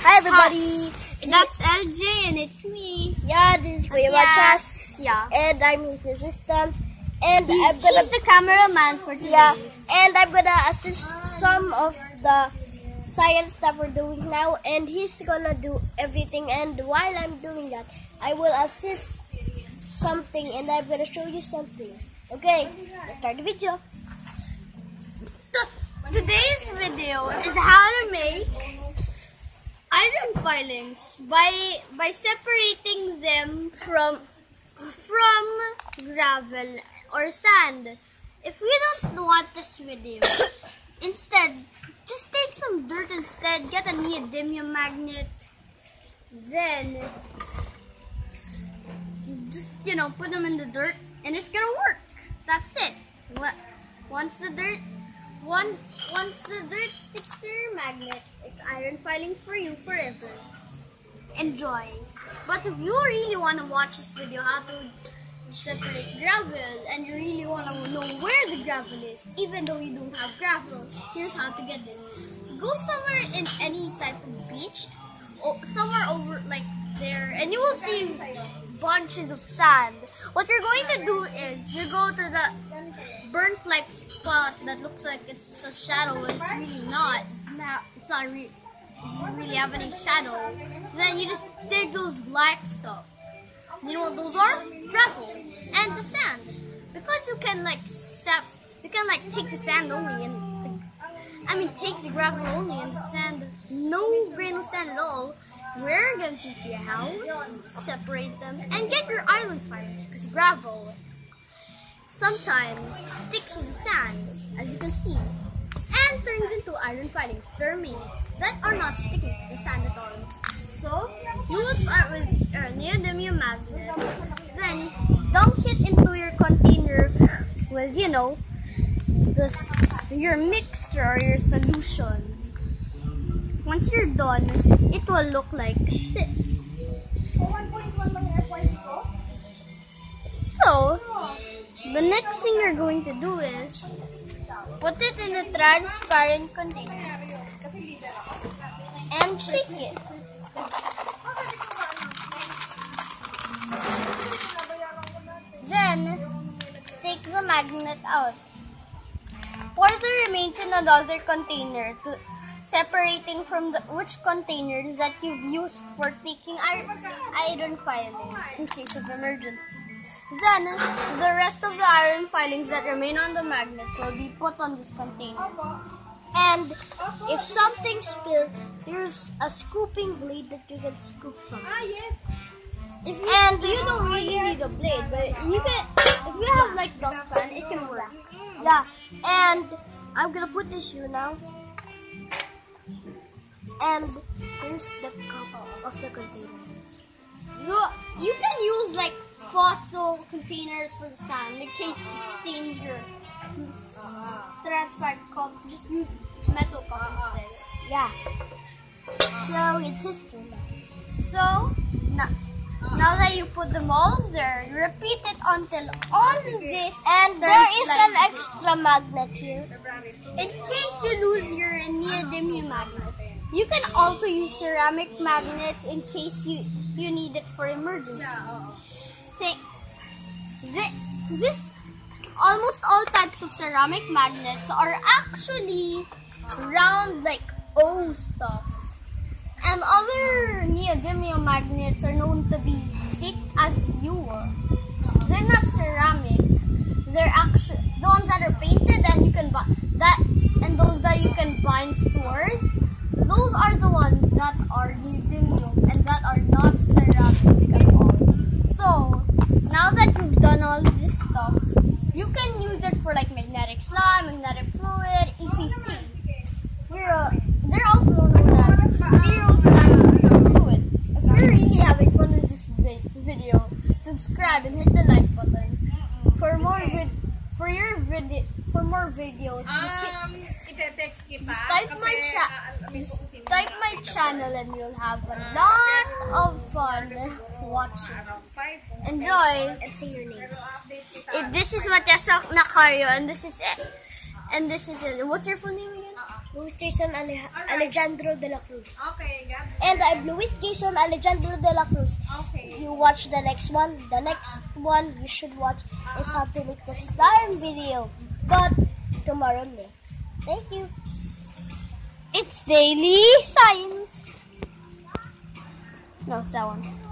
Hi everybody. That's LJ and it's me. Yeah, this is Kuya Machas. Yeah. And I'm his assistant. And He's the cameraman for today. Yeah. And I'm gonna assist some of the science that we're doing now. And he's gonna do everything. And while I'm doing that, I will assist something. And I'm gonna show you something. Okay, let's start the video. Today's video is how to make iron filings by separating them from gravel or sand. If we don't want this video, instead, just take some dirt instead. Get a neodymium magnet. Then, just put them in the dirt, and it's gonna work. That's it. Once the dirt sticks to your magnet, it's iron filings for you forever. Enjoy. But if you really want to watch this video, how to separate gravel, and you really want to know where the gravel is, even though you don't have gravel, here's how to get it. Go somewhere in any type of beach, or somewhere over like there, and you will see bunches of sand. What you're going to do is you go to the burnt like spot that looks like it's a shadow, but it's really not. It's not really have any shadow. Then you just take those black stuff. You know what those are? Gravel and the sand. Because you can take the sand only and take the gravel only and the sand, no grain of sand at all. We're going to teach you how to separate them and get your iron filings, because gravel sometimes sticks with the sand, as you can see, and turns into iron filings. There are remains that are not sticking to the sand at all. So, you will start with your neodymium magnet, then dunk it into your container with, your mixture or your solution. Once you're done, it will look like this. So, the next thing you're going to do is put it in a transparent container and shake it. Then, take the magnet out. Pour the remains in another container, separating from which container that you've used for taking iron filings in case of emergency. Then, the rest of the iron filings that remain on the magnet will be put on this container. And if something spills, there's a scooping blade that you can scoop some. Yes. You don't really need a blade, but you can. If you have like dustpan, it can work. Yeah. And I'm gonna put this here now. And here's the cup of the container. So you can use like fossil containers for the sand in case it stains your transparent cup. Just use metal cup instead. Yeah. So it's history. So now that you put them all there, repeat it until on this. And there is an extra magnet here. In case you lose your neodymium magnet. You can also use ceramic magnets in case you need it for emergency. Almost all types of ceramic magnets are actually round like O stuff. And other neodymium magnets are known to be shaped as U. They're not ceramic. They're actually the ones that are painted and you can buy that, and those that you can buy in stores. Those are the ones that are neodymium and that are not ceramic at all. So, now that you've done all this stuff, you can use it for like magnetic slime, magnetic fluid, etc. They're also known as ferro-slime fluid. If you're really having fun with this video, subscribe and hit the like button. For more videos, just type my channel and you'll have a lot of fun watching. Enjoy And say your name. This is Matias Nakario and this is it. What's your full name again? Luis Jason Alejandro de la Cruz. Okay, got it. And I'm Luis Jason Alejandro de la Cruz. Okay. You watch the next one. The next one you should watch is how to make the slime video. But tomorrow next. Thank you. It's daily science. No, it's that one.